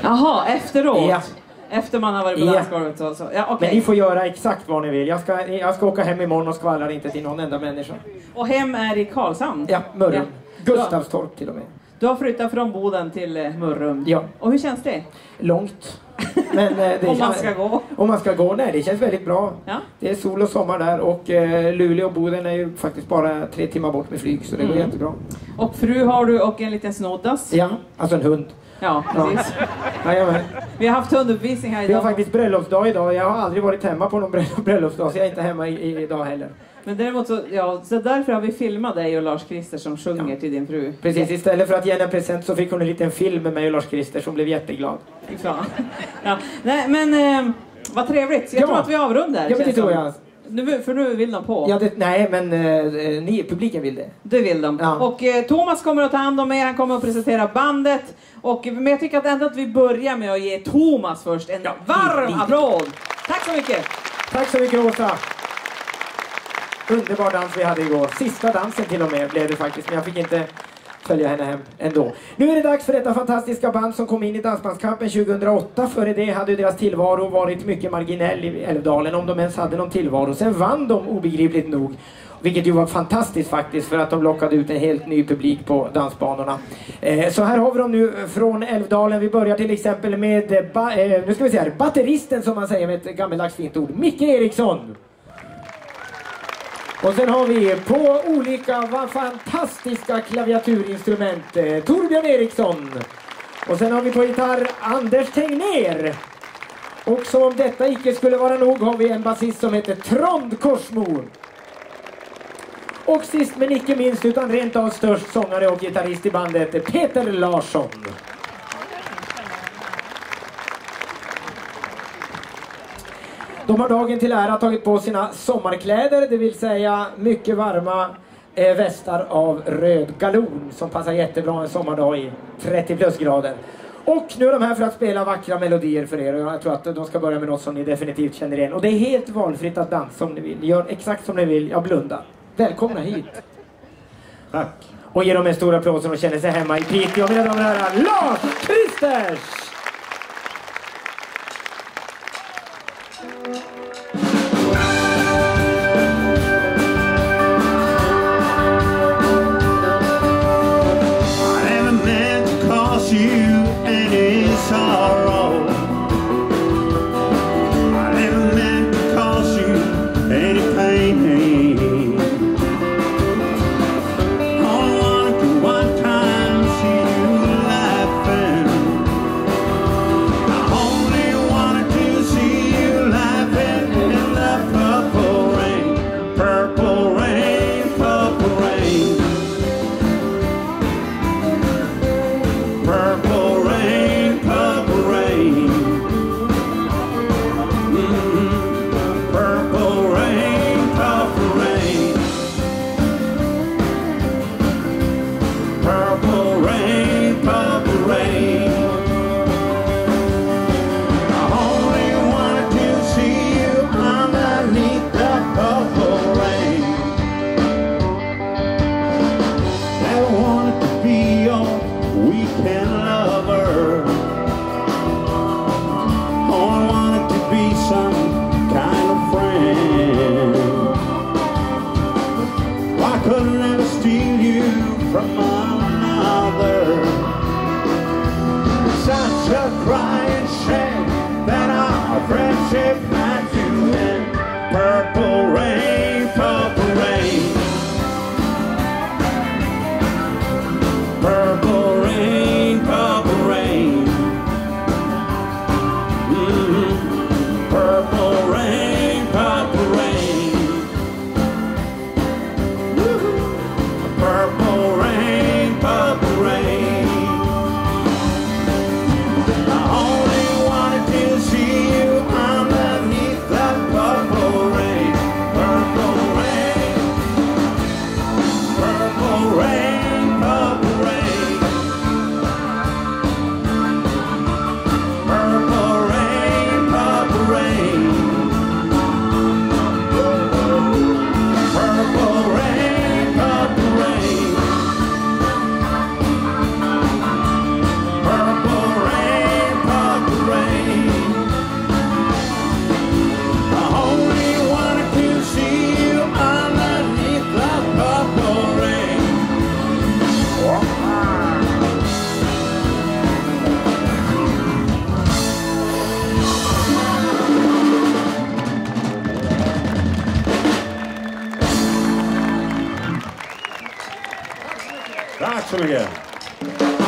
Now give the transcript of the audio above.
Jaha, efteråt? Ja. Efter man har varit på dansgolvet och så. Ja, okay. Men ni får göra exakt vad ni vill. Jag ska åka hem imorgon och skvallrar inte till någon enda människa. Och hem är i Karlshamn? Ja, Mörrum. Ja. Gustavstorp till och med. Du har flyttat från Boden till Mörrum. Ja. Och hur känns det? Långt. Men, om man ska gå? Om man ska gå, nej, det känns väldigt bra. Ja. Det är sol och sommar där och Luleå och Boden är ju faktiskt bara 3 timmar bort med flyg, så det går jättebra. Och fru har du och en liten snoddas? Ja, alltså en hund. Ja, precis. Ja. Vi har haft hunduppvisning här idag. Vi har faktiskt bröllopsdag idag. Jag har aldrig varit hemma på någon bröllopsdag, så jag är inte hemma idag heller. Men däremot så därför har vi filmat dig och Lars-Christer som sjunger till din fru. Precis, istället för att ge henne en present så fick hon en liten film med mig och Lars-Christer som blev jätteglad. Ja. Nej, men vad trevligt. Jag tror att vi avrundar. Ja, men det tror jag. För nu vill de på. Ja, nej, men publiken vill det. Det vill de. Ja. Och Thomas kommer att ta hand om er. Han kommer att presentera bandet. Men jag tycker att vi börjar med att ge Thomas först en varm applåd. Tack så mycket. Tack så mycket, Åsa. Underbar dans vi hade igår. Sista dansen till och med blev det faktiskt. Men jag fick inte följa henne hem ändå. Nu är det dags för detta fantastiska band som kom in i Dansbandskampen 2008. Före det hade deras tillvaro varit mycket marginell i Älvdalen, om de ens hade någon tillvaro. Sen vann de obegripligt nog. Vilket ju var fantastiskt faktiskt, för att de lockade ut en helt ny publik på dansbanorna. Så här har vi dem nu från Älvdalen. Vi börjar till exempel med nu ska vi se här, batteristen, som man säger med ett gammaldags fint ord, Micke Eriksson. Och sen har vi på olika fantastiska klaviaturinstrument Torbjörn Eriksson. Och sen har vi på gitarr Anders Tegnér. Och som om detta icke skulle vara nog har vi en basist som heter Trond Korsmo. Och sist men icke minst, utan rent av störst, sångare och gitarrist i bandet, Peter Larsson. De har dagen till ära tagit på sina sommarkläder, det vill säga mycket varma västar av röd galon som passar jättebra en sommardag i 30 plusgrader. Och nu är de här för att spela vackra melodier för er, och jag tror att de ska börja med något som ni definitivt känner igen. Och det är helt valfritt att dansa om ni vill, gör exakt som ni vill, jag blundar. Välkomna hit. Tack. Och ge dem en stor applåd som de känner sig hemma i Piteå, mina damer och herrar, Lars-Christer! Purple rain, Tack så mycket.